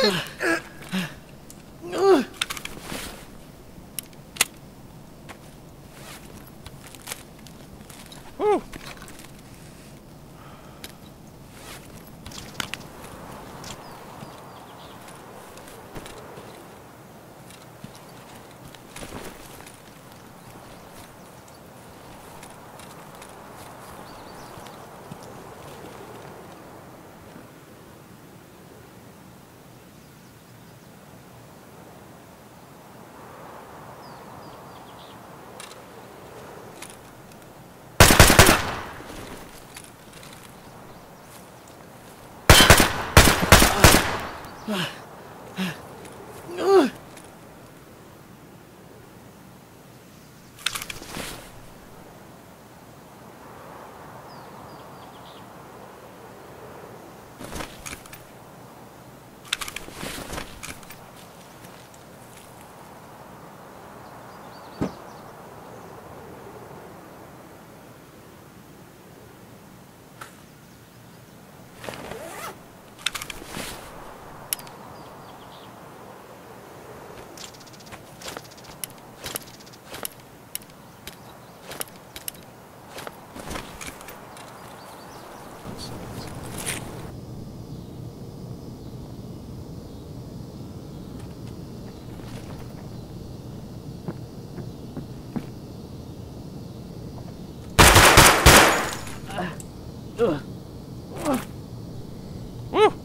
Woo! Woo!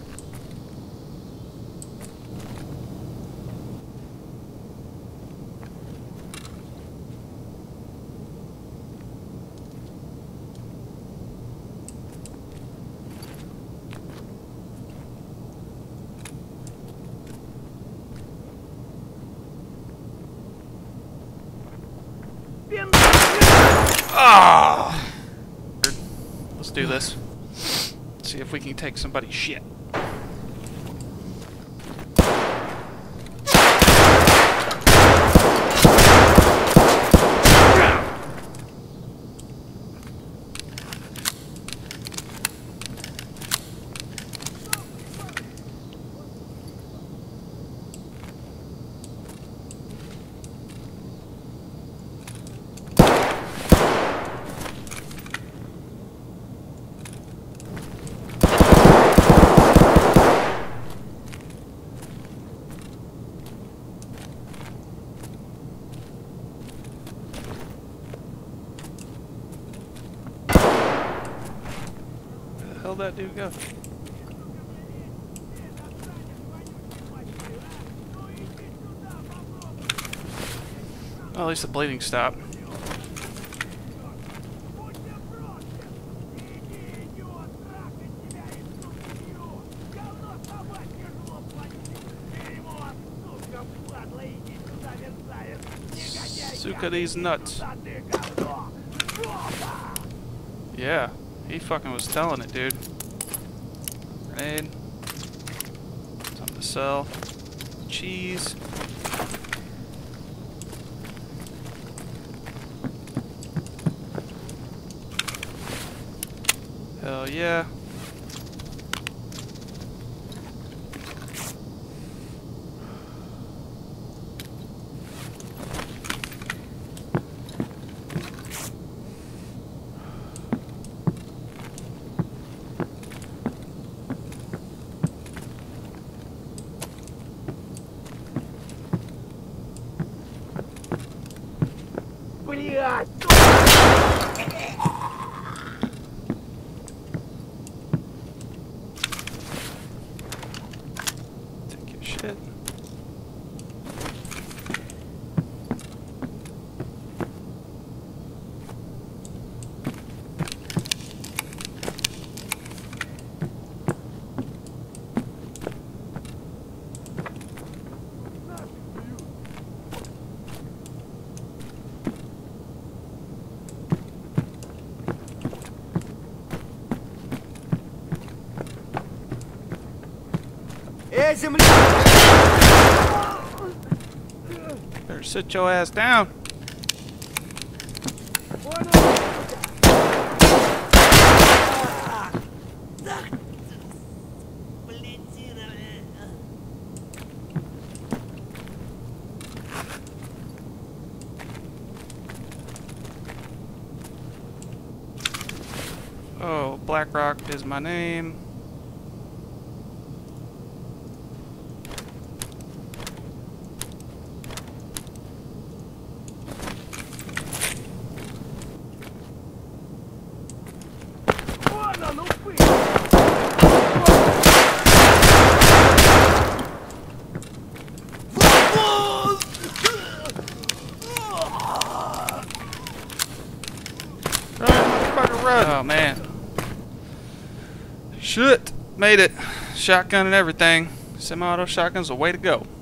Ah! Let's do this. See if we can take somebody's shit. Where'd that dude go? Well, at least the bleeding stopped. Suka these nuts. Yeah, he fucking was telling it, dude. Grenade. Something to sell. Cheese. Hell yeah. Блядь! Take your shit. Земля! Better sit your ass down. Blackrock is my name. Oh man. Shit. Made it. Shotgun and everything. Semi-auto shotgun's the way to go.